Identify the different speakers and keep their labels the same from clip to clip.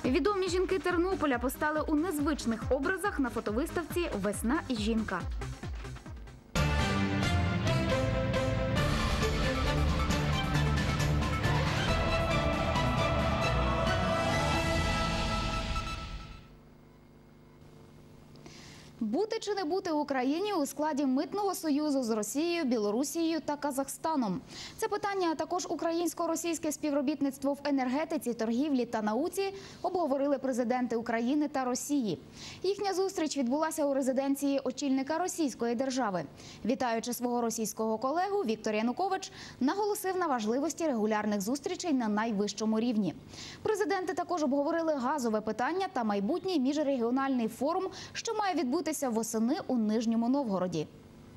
Speaker 1: Відомі жінки Тернополя постали у незвичних образах на фотовиставці «Весна і жінка». Бути чи не бути Україні у складі митного союзу з Росією, Білорусією та Казахстаном? Це питання, а також українсько-російське співробітництво в енергетиці, торгівлі та науці обговорили президенти України та Росії. Їхня зустріч відбулася у резиденції очільника російської держави. Вітаючи свого російського колегу, Віктор Янукович наголосив на важливості регулярних зустрічей на найвищому рівні. Президенти також обговорили газове питання та майбутній міжрегіональний форум, що має відбутися восени у Нижньому Новгороді.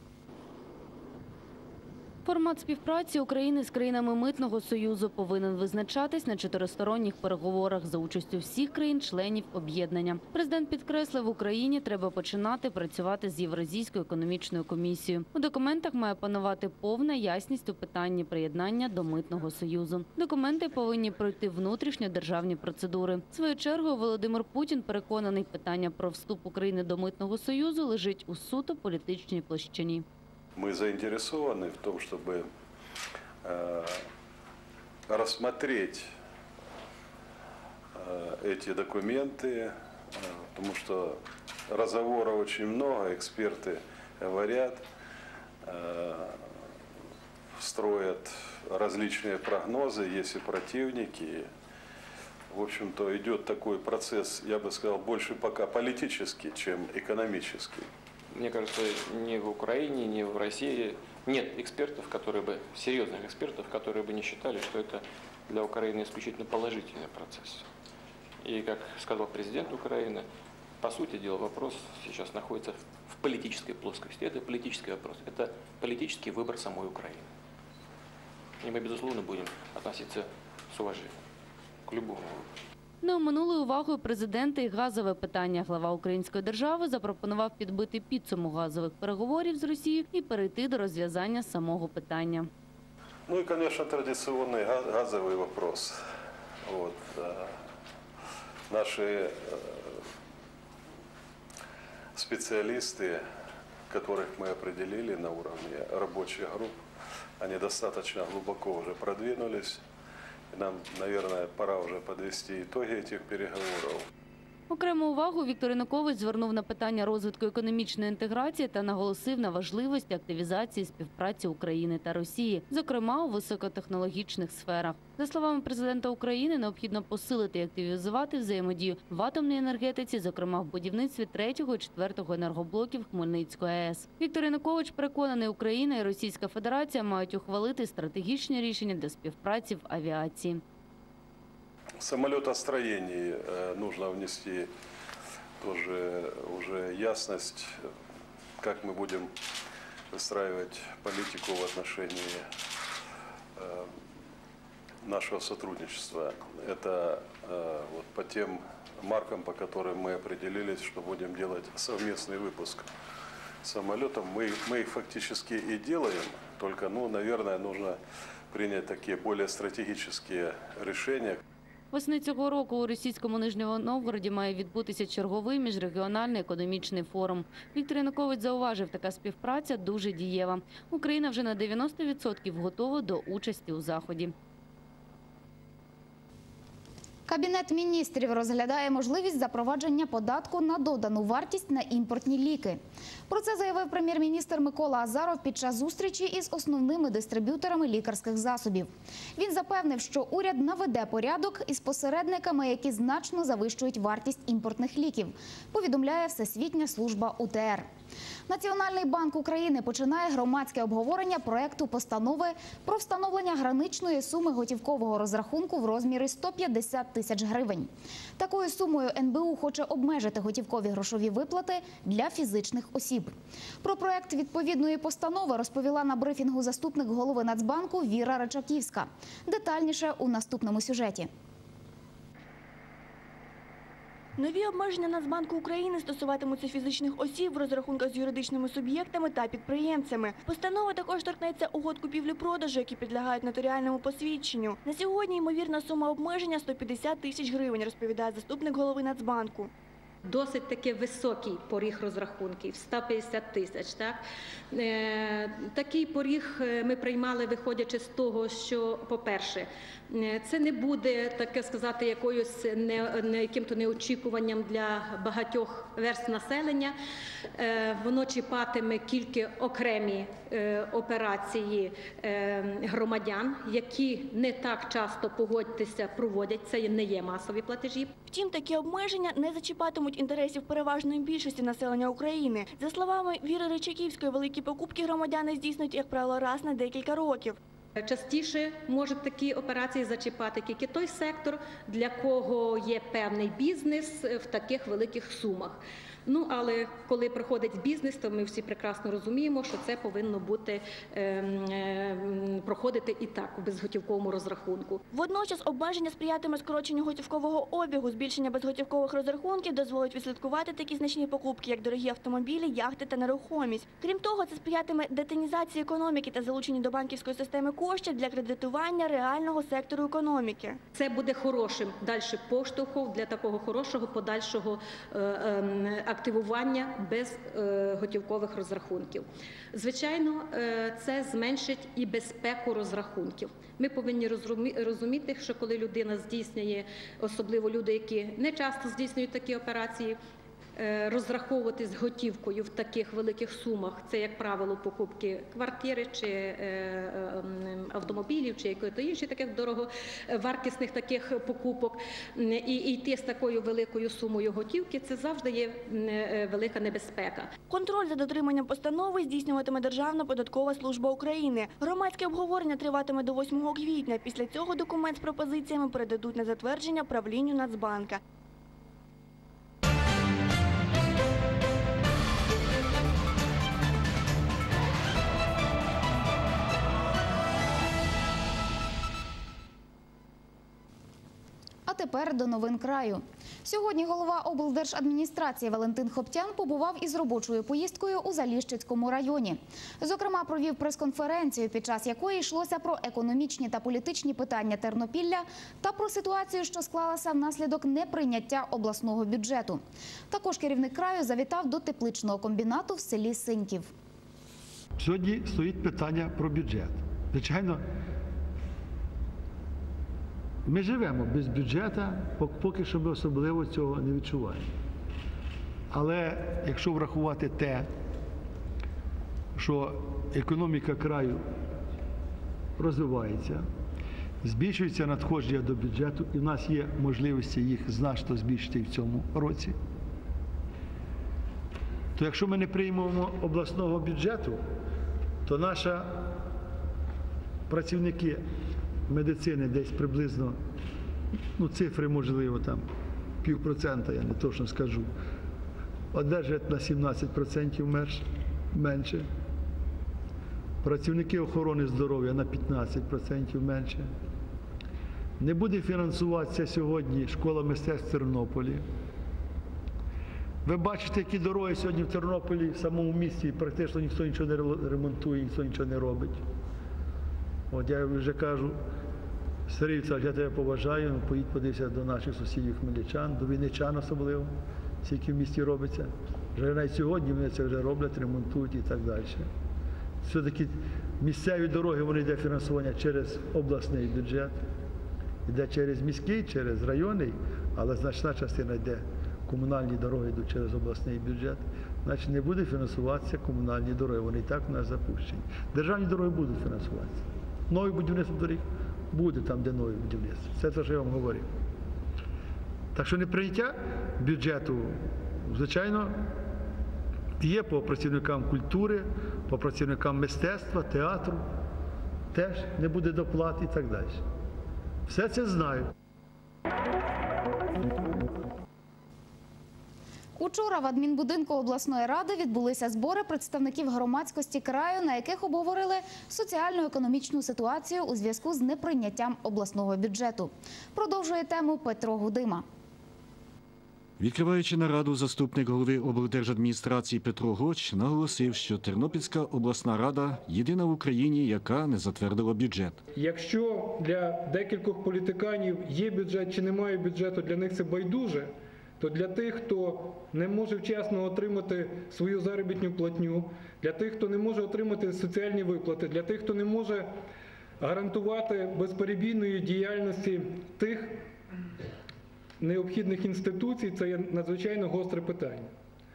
Speaker 2: Формат співпраці України з країнами Митного союзу повинен визначатись на чотиристоронніх переговорах за участю всіх країн-членів об'єднання. Президент підкреслив, в Україні треба починати працювати з Євразійською економічною комісією. У документах має панувати повна ясність у питанні приєднання до Митного союзу. Документи повинні пройти внутрішньодержавні процедури. Своєю чергою Володимир Путін переконаний, питання про вступ України до Митного союзу лежить у суто політичній площині.
Speaker 3: Мы заинтересованы в том, чтобы рассмотреть эти документы, потому что разговоров очень много, эксперты говорят, строят различные прогнозы, есть и противники. В общем-то, идет такой процесс, я бы сказал, больше пока политический, чем экономический.
Speaker 4: Мне кажется, ни в Украине, ни в России нет экспертов, серьезных экспертов, которые бы не считали, что это для Украины исключительно положительный процесс. И, как сказал президент Украины, по сути дела вопрос сейчас находится в политической плоскости. Это политический вопрос, это политический выбор самой Украины. И мы, безусловно, будем относиться с уважением к любому выбору.
Speaker 2: Не оминули увагою президента і газове питання. Глава української держави запропонував підбити підсумок газових переговорів з Росією і перейти до розв'язання самого питання.
Speaker 3: Ну и, конечно, традиционный газовый вопрос. Вот. Наши специалисты, которых мы определили на уровне рабочих групп, они достаточно глубоко уже продвинулись. И нам, наверное, пора уже подвести итоги этих переговоров.
Speaker 2: Окрему увагу Віктор Янукович звернув на питання розвитку економічної інтеграції та наголосив на важливості активізації співпраці України та Росії, зокрема у високотехнологічних сферах. За словами президента України, необхідно посилити і активізувати взаємодію в атомній енергетиці, зокрема в будівництві 3-го і 4-го енергоблоків Хмельницької АЕС. Віктор Янукович переконаний, Україна і Російська Федерація мають ухвалити стратегічні рішення для співпраці в авіації.
Speaker 3: В самолетостроении нужно внести тоже уже ясность, как мы будем выстраивать политику в отношении нашего сотрудничества. Это вот по тем маркам, по которым мы определились, что будем делать совместный выпуск самолетов. Мы их фактически и делаем, только, наверное, нужно принять такие более стратегические решения.
Speaker 2: Восени цього року у російському Нижньому Новгороді має відбутися черговий міжрегіональний економічний форум. Віктор Янукович зауважив, така співпраця дуже дієва. Україна вже на 90% готова до участі у заході.
Speaker 1: Кабінет міністрів розглядає можливість запровадження податку на додану вартість на імпортні ліки. Про це заявив прем'єр-міністр Микола Азаров під час зустрічі із основними дистриб'юторами лікарських засобів. Він запевнив, що уряд наведе порядок із посередниками, які значно завищують вартість імпортних ліків, повідомляє Всесвітня служба УТР. Національний банк України починає громадське обговорення проекту постанови про встановлення граничної суми готівкового розрахунку в розмірі 150 тисяч гривень. Такою сумою НБУ хоче обмежити готівкові грошові виплати для фізичних осіб. Про проект відповідної постанови розповіла на брифінгу заступник голови Нацбанку Віра Рачаківська. Детальніше у наступному сюжеті.
Speaker 5: Нові обмеження Нацбанку України стосуватимуться фізичних осіб в розрахунках з юридичними суб'єктами та підприємцями. Постанова також торкнеться угод купівлі-продажу, які підлягають нотаріальному посвідченню. На сьогодні ймовірна сума обмеження – 150 тисяч гривень, розповідає заступник голови Нацбанку.
Speaker 6: Досить таки високий поріг розрахунків – 150 тисяч. Такий поріг ми приймали, виходячи з того, що, по-перше, це не буде, таке сказати, яким-то неочікуванням для багатьох верств населення. Воно чіпатиме тільки окремі операції громадян, які не так часто, погодьтеся, проводять. Це не є масові платежі.
Speaker 5: Втім, такі обмеження не зачіпатимуть інтересів переважної більшості населення України. За словами Віри Ричаківської, великі покупки громадяни здійснюють, як правило, раз на декілька років.
Speaker 6: Частіше можуть такі операції зачіпати тільки той сектор, для кого є певний бізнес в таких великих сумах. Але коли проходить бізнес, то ми всі прекрасно розуміємо, що це повинно проходити і так, у безготівковому розрахунку.
Speaker 5: Водночас обмеження сприятиме скороченню готівкового обігу. Збільшення безготівкових розрахунків дозволить відслідкувати такі значні покупки, як дорогі автомобілі, яхти та нерухомість. Крім того, це сприятиме детінізації економіки та залученню до банківської системи коштів для кредитування реального сектору економіки.
Speaker 6: Це буде хорошим далі поштовхом для такого хорошого подальшого активування безготівкових розрахунків. Звичайно, це зменшить і безпеку розрахунків. Ми повинні розуміти, що коли людина здійснює, особливо люди, які не часто здійснюють такі операції, розраховуватись готівкою в таких великих сумах, це, як правило, покупки квартири чи автомобілів, чи якоїсь інших таких дороговартісних таких покупок, і йти з такою великою сумою готівки, це завжди є велика небезпека.
Speaker 5: Контроль за дотриманням постанови здійснюватиме Державна податкова служба України. Громадське обговорення триватиме до 8 квітня. Після цього документ з пропозиціями передадуть на затвердження правлінню Нацбанка.
Speaker 1: А тепер до новин краю. Сьогодні голова облдержадміністрації Валентин Хоптян побував із робочою поїздкою у Заліщицькому районі. Зокрема, провів прес-конференцію, під час якої йшлося про економічні та політичні питання Тернопілля та про ситуацію, що склалася внаслідок неприйняття обласного бюджету. Також керівник краю завітав до тепличного комбінату в селі Синьків.
Speaker 7: Сьогодні стоїть питання про бюджет. Звичайно, ми живемо без бюджету, поки що ми особливо цього не відчуваємо. Але якщо врахувати те, що економіка краю розвивається, збільшується надходження до бюджету, і в нас є можливості їх значно збільшити в цьому році, то якщо ми не приймемо обласного бюджету, то наші працівники медицини десь приблизно, цифри можливо там 0,5%, я не точно скажу, одержать на 17% менше. Працівники охорони здоров'я на 15% менше. Не буде фінансуватися сьогодні школа мистецтв в Тернополі. Ви бачите, які дороги сьогодні в Тернополі, в самому місті, практично ніхто нічого не ремонтує, ніхто нічого не робить. От я вже кажу, Сергій Віталійович, я тебе поважаю, поїдь подивися до наших сусідів хмельничан, до вінничан особливо, скільки в місті робиться. Вже навіть сьогодні вони це вже роблять, ремонтують і так далі. Все-таки місцеві дороги, вони йде фінансування через обласний бюджет, йде через міський, через районний, але значна частина йде, комунальні дороги йдуть через обласний бюджет. Значить, не буде фінансуватися комунальні дороги, вони і так у нас запущені. Державні дороги будуть фінансуватися. Нові будівництво доріг буде там, де нові будівництво. Це те, що я вам говорив. Так що неприйняття бюджету, звичайно, є по працівникам культури, по працівникам мистецтва, театру, теж не буде доплат і так далі. Все це знаю.
Speaker 1: Учора в адмінбудинку обласної ради відбулися збори представників громадськості краю, на яких обговорили соціально-економічну ситуацію у зв'язку з неприйняттям обласного бюджету. Продовжує тему Петро Гудима.
Speaker 8: Відкриваючи нараду, заступник голови облдержадміністрації Петро Гоч наголосив, що Тернопільська обласна рада єдина в Україні, яка не затвердила бюджет.
Speaker 9: Якщо для декількох політиканів є бюджет чи немає бюджету, для них це байдуже, то для тих, хто не може вчасно отримати свою заробітну платню, для тих, хто не може отримати соціальні виплати, для тих, хто не може гарантувати безперебійної діяльності тих необхідних інституцій, це є надзвичайно гостре питання.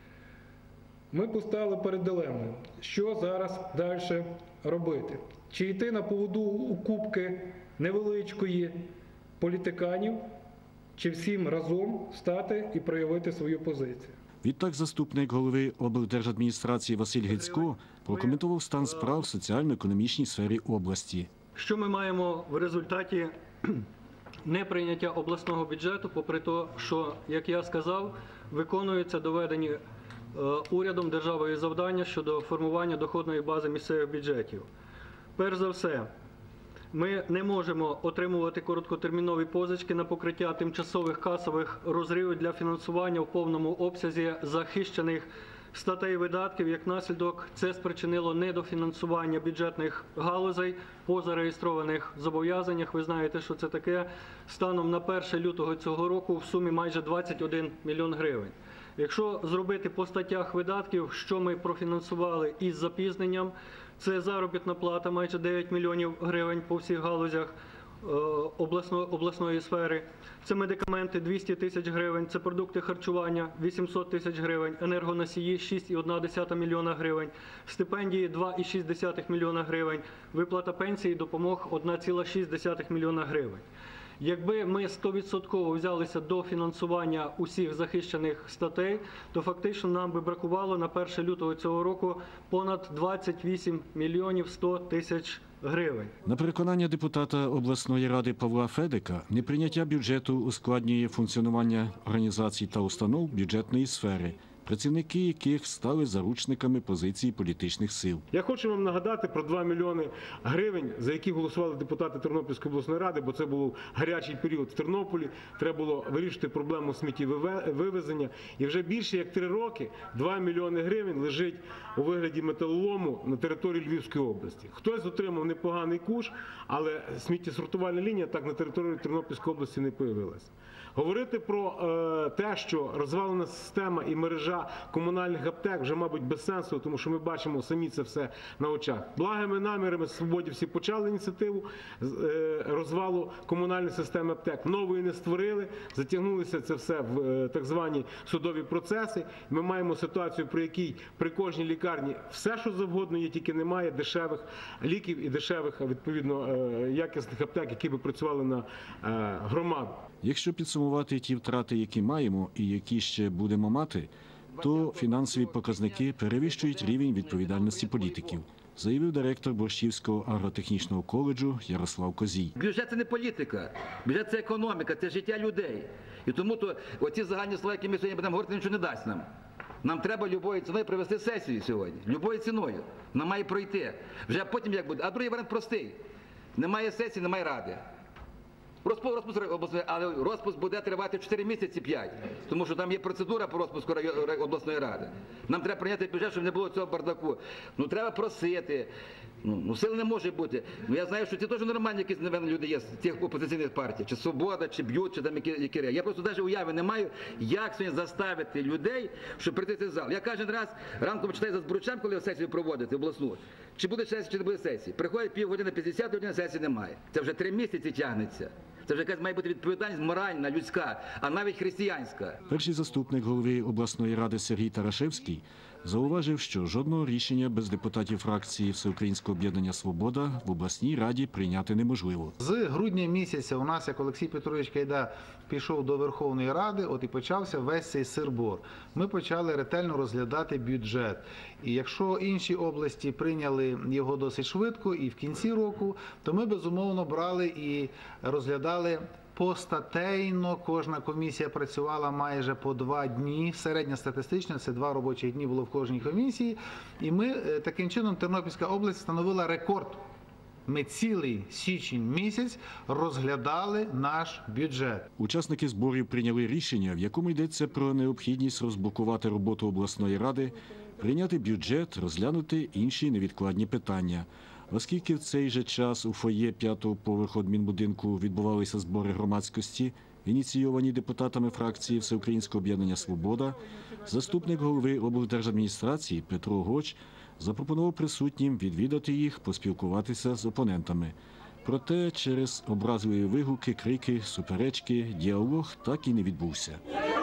Speaker 9: Ми постали перед дилемою, що зараз далі робити. Чи йти на поводу у купки невеличкої політиканів, чи всім разом встати і проявити свою позицію.
Speaker 8: Відтак заступник голови облдержадміністрації Василь Гицько прокоментував стан справ в соціально-економічній сфері області.
Speaker 10: Що ми маємо в результаті неприйняття обласного бюджету, попри те, що, як я сказав, виконуються доведені урядом державою завдання щодо формування доходної бази місцевих бюджетів. Перш за все, ми не можемо отримувати короткотермінові позички на покриття тимчасових касових розривів для фінансування в повному обсязі захищених статей видатків. Як наслідок, це спричинило недофінансування бюджетних галузей по зареєстрованих зобов'язаннях. Ви знаєте, що це таке. Станом на 1 лютого цього року в сумі майже 21 мільйон гривень. Якщо зробити по статтях видатків, що ми профінансували із запізненням, це заробітна плата майже 9 мільйонів гривень по всіх галузях обласної сфери, це медикаменти 200 тисяч гривень, це продукти харчування 800 тисяч гривень, енергоносії 6,1 мільйона гривень, стипендії 2,6 мільйона гривень, виплата пенсії і допомог 1,6 мільйона гривень. Якби ми 100% взялися до фінансування усіх захищених статей, то фактично нам би бракувало на 1 лютого цього року понад 28 мільйонів 100 тисяч гривень.
Speaker 8: На переконання депутата обласної ради Павла Федика, неприйняття бюджету ускладнює функціонування організацій та установ бюджетної сфери, працівники яких стали заручниками позиції політичних сил.
Speaker 11: Я хочу вам нагадати про 2 мільйони гривень, за які голосували депутати Тернопільської обласної ради, бо це був гарячий період в Тернополі, треба було вирішити проблему сміттєвивезення. І вже більше як 3 роки 2 мільйони гривень лежить у вигляді металолому на території Львівської області. Хтось отримав непоганий куш, але сміттєсортувальна лінія так на території Тернопільської області не появилася. Говорити про те, що розвалена система і мережа комунальних аптек вже, мабуть, без сенсу, тому що ми бачимо самі це все на очах. Благими намірами свободівці почали ініціативу розвалу комунальної системи аптек. Нової не створили, затягнулося це все в так звані судові процеси. Ми маємо ситуацію, при якій при кожній лікарні все, що завгодно є, тільки немає дешевих ліків і дешевих, відповідно, якісних аптек, які би працювали на громаду.
Speaker 8: Якщо підсумувати ті втрати, які маємо і які ще будемо мати, то фінансові показники перевищують рівень відповідальності політиків, заявив директор Борщівського агротехнічного коледжу Ярослав Козій.
Speaker 12: Бюджет – це не політика, бюджет – це економіка, це життя людей. І тому то оці загальні слова, які ми сьогодні будемо говорити, нічого не дасть нам. Нам треба любою ціною провести сесію сьогодні, любою ціною. Вона має пройти. Вже потім як буде. А другий варіант простий. Немає сесії, немає ради. Розпуск обласної, але розпуск буде тривати 4 місяці, 5, тому що там є процедура по розпуску обласної ради. Нам треба прийняти бюджет, щоб не було цього бардаку. Ну треба просити. Сил не може бути. Я знаю, що ці теж нормальні якісь люди є з тих опозиційних партій, чи Свобода, чи Б'ют, чи там які. Я просто навіть уяви не маю, як сьогодні заставити людей, щоб прийти в цей зал. Я кожен раз ранком читаю за Збручем, коли сесію проводити обласну. Чи буде сесія, чи не буде сесії. Приходить півгодини, 50 годин, сесії немає. Це вже 3 місяці тягнеться. Це вже якась має бути відповідальність моральна, людська, а навіть християнська.
Speaker 8: Перший заступник голови обласної ради Сергій Тарашевський зауважив, що жодного рішення без депутатів фракції Всеукраїнського об'єднання «Свобода» в обласній раді прийняти неможливо.
Speaker 13: З грудня місяця у нас, як Олексій Петрович Кайда пішов до Верховної Ради, от і почався весь цей сир-бор. Ми почали ретельно розглядати бюджет. І якщо інші області прийняли його досить швидко і в кінці року, то ми, безумовно, брали і розглядали постатейно. Кожна комісія працювала майже по 2 дні. Середньостатистично це 2 робочі дні було в кожній комісії. І ми таким чином, Тернопільська область встановила рекорд Ми цілий січень місяць розглядали наш бюджет.
Speaker 8: Учасники зборів прийняли рішення, в якому йдеться про необхідність розблокувати роботу обласної ради, прийняти бюджет, розглянути інші невідкладні питання. Оскільки в цей же час у фоє 5-го поверху адмінбудинку відбувалися збори громадськості, ініційовані депутатами фракції Всеукраїнського об'єднання «Свобода», заступник голови облдержадміністрації Петро Гоч запропонував присутнім відвідати їх, поспілкуватися з опонентами. Проте через образливі вигуки, крики, суперечки, діалог так і не відбувся.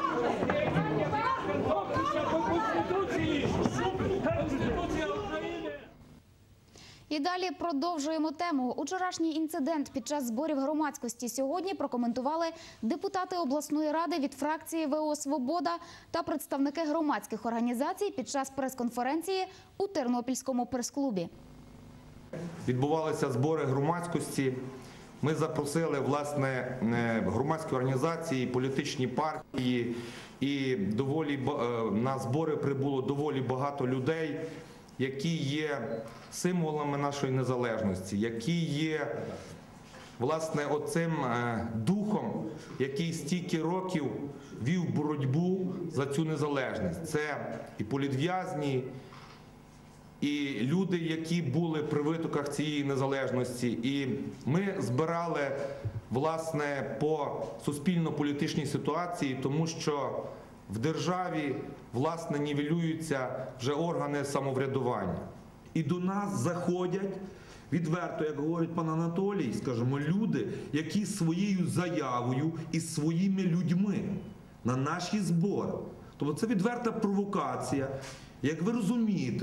Speaker 1: І далі продовжуємо тему. Учорашній інцидент під час зборів громадськості сьогодні прокоментували депутати обласної ради від фракції ВО «Свобода» та представники громадських організацій під час прес-конференції у Тернопільському прес-клубі.
Speaker 14: Відбувалися збори громадськості. Ми запросили, власне, громадські організації, політичні партії, і на збори прибуло доволі багато людей, які є символами нашої незалежності, які є, власне, оцим духом, який стільки років вів боротьбу за цю незалежність. Це і політв'язні, і люди, які були при витоках цієї незалежності. І ми збирали, власне, по суспільно-політичній ситуації, тому що в державі, власне, нівелюються вже органи самоврядування. І до нас заходять, відверто, як говорить пан Анатолій, скажімо, люди, які своєю заявою і своїми людьми на наші збори. Тобто це відверта провокація, як ви розумієте.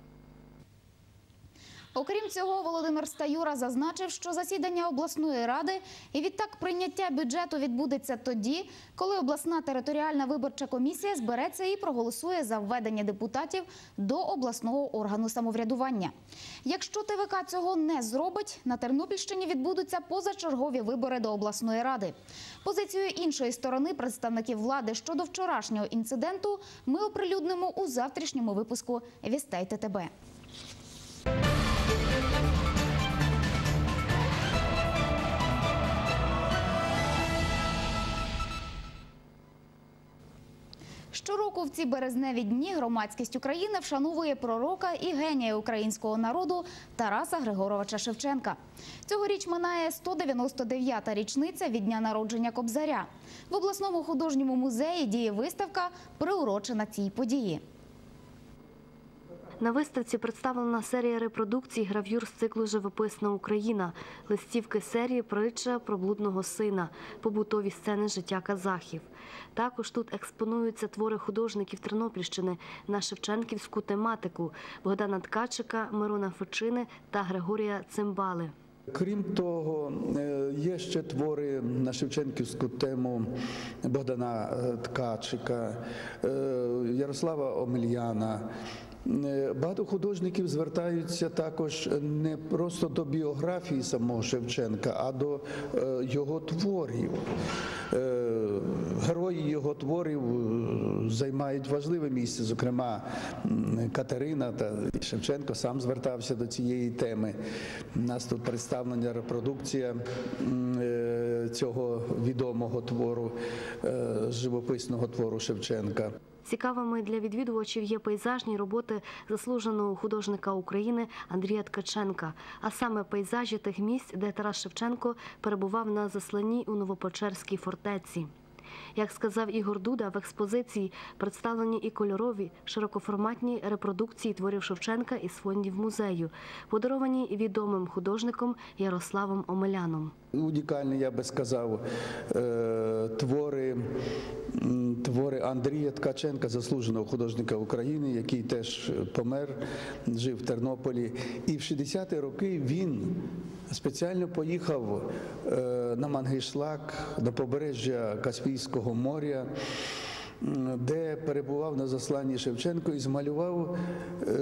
Speaker 1: Окрім цього, Володимир Стаюра зазначив, що засідання обласної ради і відтак прийняття бюджету відбудеться тоді, коли обласна територіальна виборча комісія збереться і проголосує за введення депутатів до обласного органу самоврядування. Якщо ТВК цього не зробить, на Тернопільщині відбудуться позачергові вибори до обласної ради. Позицію іншої сторони представників влади щодо вчорашнього інциденту ми оприлюднимо у завтрашньому випуску «Вістей ТТБ». Щороку в ці березневі дні громадськість України вшановує пророка і генія українського народу Тараса Григоровича Шевченка. Цьогоріч минає 199-та річниця від дня народження Кобзаря. В обласному художньому музеї діє виставка, приурочена цій події.
Speaker 15: На виставці представлена серія репродукцій гравюр з циклу «Живописна Україна», листівки серії «Притча про блудного сина», побутові сцени життя казахів. Також тут експонуються твори художників Тернопільщини на шевченківську тематику – Богдана Ткачика, Мирона Фечини та Григорія Цимбали.
Speaker 16: Крім того, є ще твори на шевченківську тему Богдана Ткачика, Ярослава Омельяна. Багато художників звертаються також не просто до біографії самого Шевченка, а до його творів. Герої його творів займають важливе місце, зокрема Катерина та Шевченко сам звертався до цієї теми. У нас тут представлена репродукція цього відомого твору, живописного твору Шевченка.
Speaker 15: Цікавими для відвідувачів є пейзажні роботи заслуженого художника України Андрія Ткаченка, а саме пейзажі тих місць, де Тарас Шевченко перебував на засланні у Новопечерській фортеці. Як сказав Ігор Дуда, в експозиції представлені і кольорові, широкоформатні репродукції творів Шевченка із фондів музею, подаровані відомим художником Ярославом Омеляном.
Speaker 16: Унікальні, я би сказав, твори Андрія Ткаченка, заслуженого художника України, який теж помер, жив в Тернополі. І в 60-ті роки він спеціально поїхав на Мангишлак, на побережжя Каспійського моря, де перебував на засланні Шевченко і змалював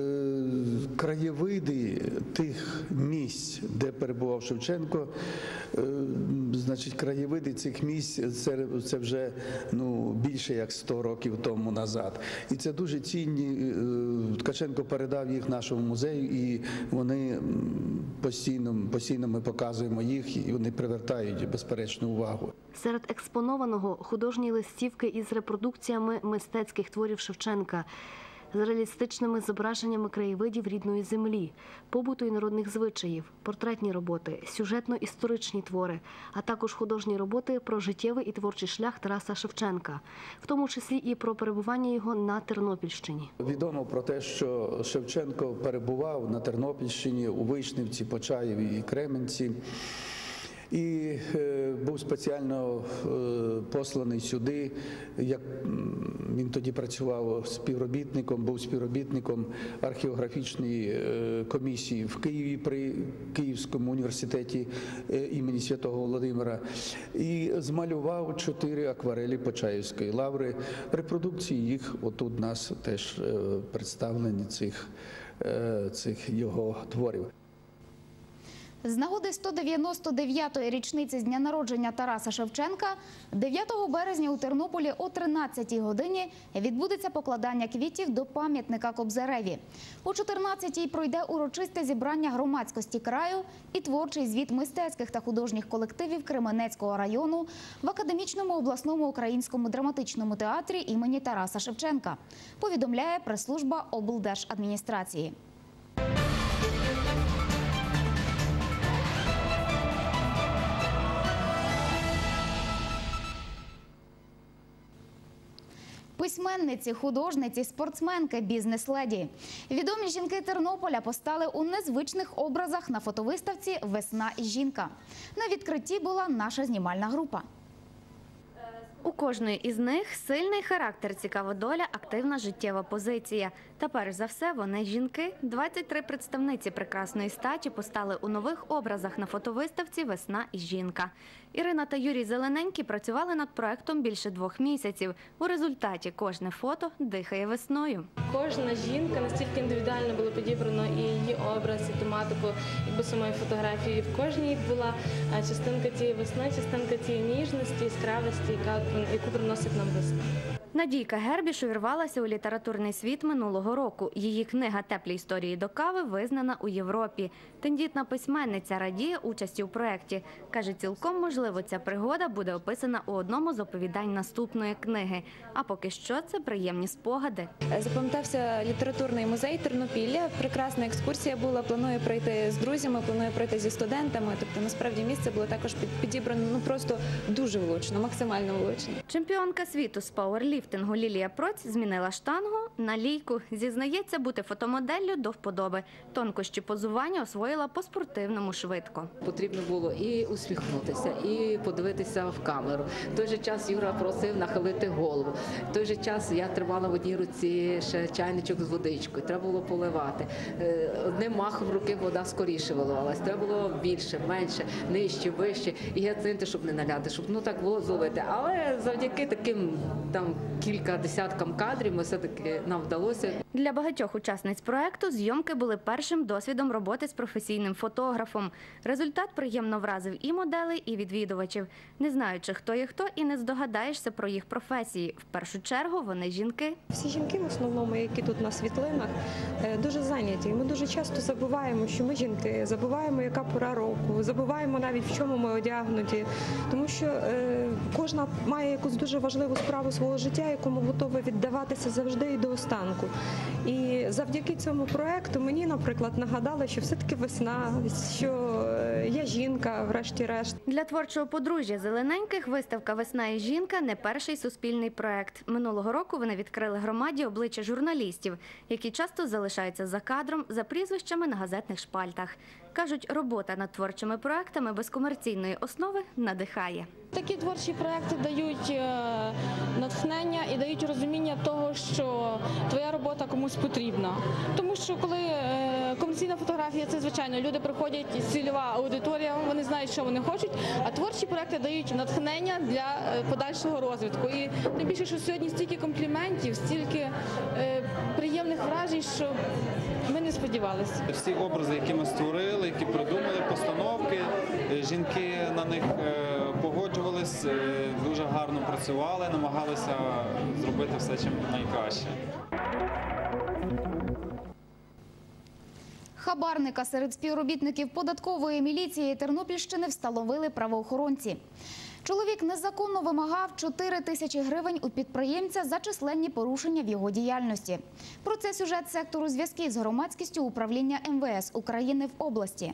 Speaker 16: краєвиди тих місць, де перебував Шевченко, значить, краєвиди цих місць це вже більше як 100 років тому назад. І це дуже цінні. Ткаченко передав їх нашому музею, і вони постійно ми показуємо їх, і вони привертають безперечну увагу.
Speaker 15: Серед експонованого художні листівки із репродукціями мистецьких творів Шевченка, з реалістичними зображеннями краєвидів рідної землі, побуту і народних звичаїв, портретні роботи, сюжетно-історичні твори, а також художні роботи про життєвий і творчий шлях Тараса Шевченка, в тому числі і про перебування його на Тернопільщині.
Speaker 16: Відомо про те, що Шевченко перебував на Тернопільщині, у Вишнівці, Почаєві і Кременці. І був спеціально посланий сюди, як він тоді працював співробітником, був співробітником археографічної комісії в Києві при Київському університеті імені Святого Володимира і змалював 4 акварелі Почаївської лаври. Репродукції їх отут у нас теж представлені, цих його творів.
Speaker 1: З нагоди 199-ї річниці з дня народження Тараса Шевченка 9 березня у Тернополі о 13-й годині відбудеться покладання квітів до пам'ятника Кобзареві. О 14-й пройде урочисте зібрання громадськості краю і творчий звіт мистецьких та художніх колективів Кременецького району в Академічному обласному українському драматичному театрі імені Тараса Шевченка, повідомляє прес-служба облдержадміністрації. Письменниці, художниці, спортсменки, бізнес-леді. Відомі жінки Тернополя постали у незвичних образах на фотовиставці «Весна і жінка». На відкритті була наша знімальна група.
Speaker 17: У кожної із них сильний характер, цікава доля, активна життєва позиція. Та перш за все вони жінки. 23 представниці прекрасної статі постали у нових образах на фотовиставці «Весна і жінка». Ірина та Юрій Зелененькі працювали над проектом більше 2 місяців. У результаті кожне фото дихає весною.
Speaker 18: Кожна жінка настільки індивідуально було підібрано і її образ, і тематику, якби самої фотографії. В кожній була частинка тієї весни, частинка тієї ніжності, яскравості, яку приносить нам весна.
Speaker 17: Надійка Гербіш увірвалася у літературний світ минулого року. Її книга «Теплі історії до кави» визнана у Європі. Тендітна письменниця радіє участі у проєкті. Каже, цілком можливо, ця пригода буде описана у одному з оповідань наступної книги. А поки що це приємні спогади.
Speaker 19: Запам'ятався літературний музей Тернопілля. Прекрасна екскурсія була. Планую пройти з друзями, планую пройти зі студентами. Тобто, насправді, місце було також підібрано просто дуже влучно, максимально влучно.
Speaker 17: Чемпіонка світу з пауерліфтингу Лілія Проць змінила штангу на лійку. Зізнається, бути фотомоделлю до вподоби. Тонкощі позування освоїла по-спортивному швидко.
Speaker 20: Потрібно було і усміхнутися, і подивитися в камеру. В той же час Юра просив нахилити голову. В той же час я тримала в одній руці ще чайничок з водичкою. Треба було поливати. Одним махом руки вода скоріше виливалась. Треба було більше, менше, нижче, вище. І гіацинти, щоб не наляти, щоб так було зловити. Але завдяки таким кілька десяткам кадрів все-таки нам вдалося.
Speaker 17: Для багатьох учасниць проекту зйомки були першим досвідом роботи з професійним фотографом. Результат приємно вразив і моделей, і відвідувачів. Не знаючи, хто є хто, і не здогадаєшся про їх професії. В першу чергу вони жінки.
Speaker 21: Всі жінки, в основному, які тут на світлинах, дуже зайняті. Ми дуже часто забуваємо, що ми жінки, забуваємо, яка пора року, забуваємо навіть, в чому ми одягнуті. Тому що кожна має якусь дуже важливу справу свого життя, якому готова віддаватися завжди і до останку. І завдяки цьому проекту мені, наприклад, нагадали, що все-таки весна, що я жінка, врешті-решт.
Speaker 17: Для творчого подружжя Зелененьких виставка «Весна і жінка» не перший суспільний проект. Минулого року вони відкрили громаді обличчя журналістів, які часто залишаються за кадром, за прізвищами на газетних шпальтах. Кажуть, робота над творчими проектами без комерційної основи надихає.
Speaker 18: Такі творчі проекти дають натхнення і дають розуміння того, що твоя робота комусь потрібна. Тому що коли комерційна фотографія – це, звичайно, люди приходять, цільова аудиторія, вони знають, що вони хочуть, а творчі проекти дають натхнення для подальшого розвитку. І тим більше, що сьогодні стільки компліментів, стільки приємних вражень, що ми не сподівалися.
Speaker 4: Всі образи, які ми створили, які придумали, постановки, жінки на них погоджувались, дуже гарно працювали, намагалися зробити все чим найкраще.
Speaker 1: Хабарника серед співробітників податкової міліції Тернопільщини встановили правоохоронці. Чоловік незаконно вимагав 4 тисячі гривень у підприємця за численні порушення в його діяльності. Про це сюжет сектору зв'язків з громадськістю управління МВС України в області.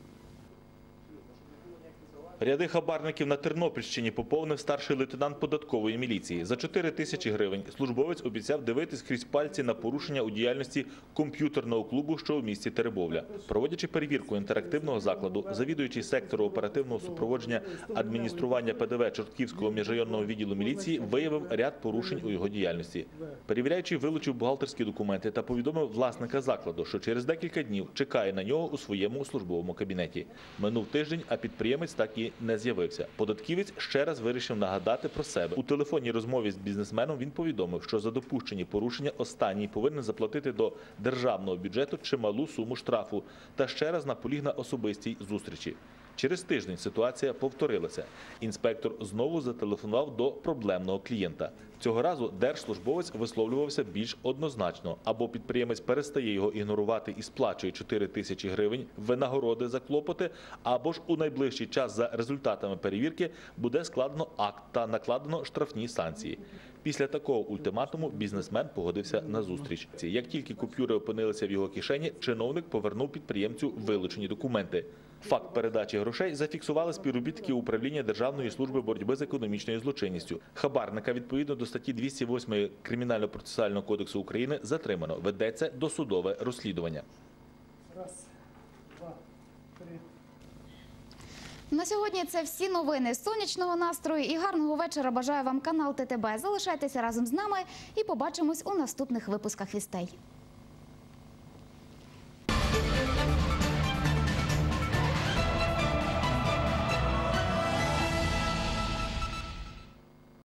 Speaker 22: Ряди хабарників на Тернопільщині поповнив старший лейтенант податкової міліції. За 4 тисячі гривень службовець обіцяв дивитись крізь пальці на порушення у діяльності комп'ютерного клубу, що у місті Теребовля. Проводячи перевірку інтерактивного закладу, завідуючий сектору оперативного супроводження адміністрування ПДВ Чортківського міжрайонного відділу міліції виявив ряд порушень у його діяльності. Перевіряючий вилучив бухгалтерські документи та повідомив власника закладу, що через декілька днів чекає на нього у своєму службовому кабінеті. Минув тиждень, а підприємець так і не з'явився. Податківець ще раз вирішив нагадати про себе. У телефонній розмові з бізнесменом він повідомив, що за допущені порушення останній повинен заплатити до державного бюджету чималу суму штрафу та ще раз наполіг на особистій зустрічі. Через тиждень ситуація повторилася. Інспектор знову зателефонував до проблемного клієнта. Цього разу держслужбовець висловлювався більш однозначно. Або підприємець перестає його ігнорувати і сплачує 4 тисячі гривень винагороди за клопоти, або ж у найближчий час за результатами перевірки буде складено акт та накладено штрафні санкції. Після такого ультиматуму бізнесмен погодився на зустріч. Як тільки купюри опинилися в його кишені, чиновник повернув підприємцю вилучені документи. Факт передачі грошей зафіксували співробітники управління Державної служби боротьби з економічною злочинністю. Хабарника відповідно до статті 208 Кримінально-процесуального кодексу України затримано. Ведеться досудове розслідування.
Speaker 1: На сьогодні це всі новини. Сонячного настрою і гарного вечора бажає вам канал ТТБ. Залишайтеся разом з нами і побачимось у наступних випусках «Вістей».